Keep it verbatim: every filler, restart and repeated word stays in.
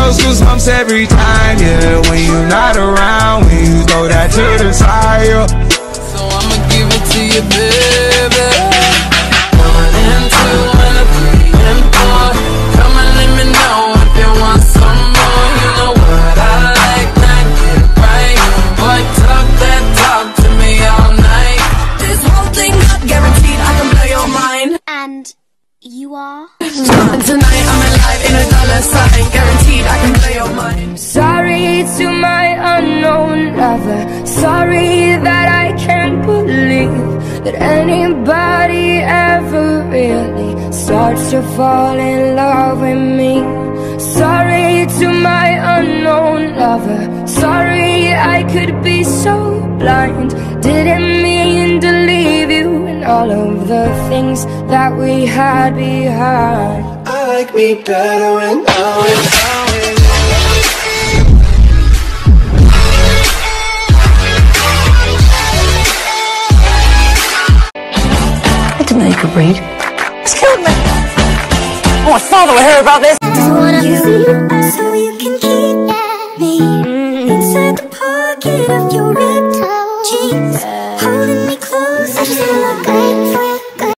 those goosebumps every time, yeah. When you're not around, when you throw that to the side, yeah. So I'ma give it to you, baby. One and two and a three and four. Come and let me know if you want some more. You know what I like, not get right. Boy, talk that talk to me all night. This whole thing not guaranteed, I can blow your mind. And you are? And tonight I'm alive in a dollar sign, guaranteed I can blow your mind. Sorry to my unknown lover. Sorry that I can't believe that anybody ever really starts to fall in love with me. Sorry to my unknown lover. Sorry I could be so blind. Didn't mean to leave you and all of the things that we had behind. I like me better when I'm without you. To make a breed. Excuse me. Oh, my father will hear about this. Just wanna see you so you can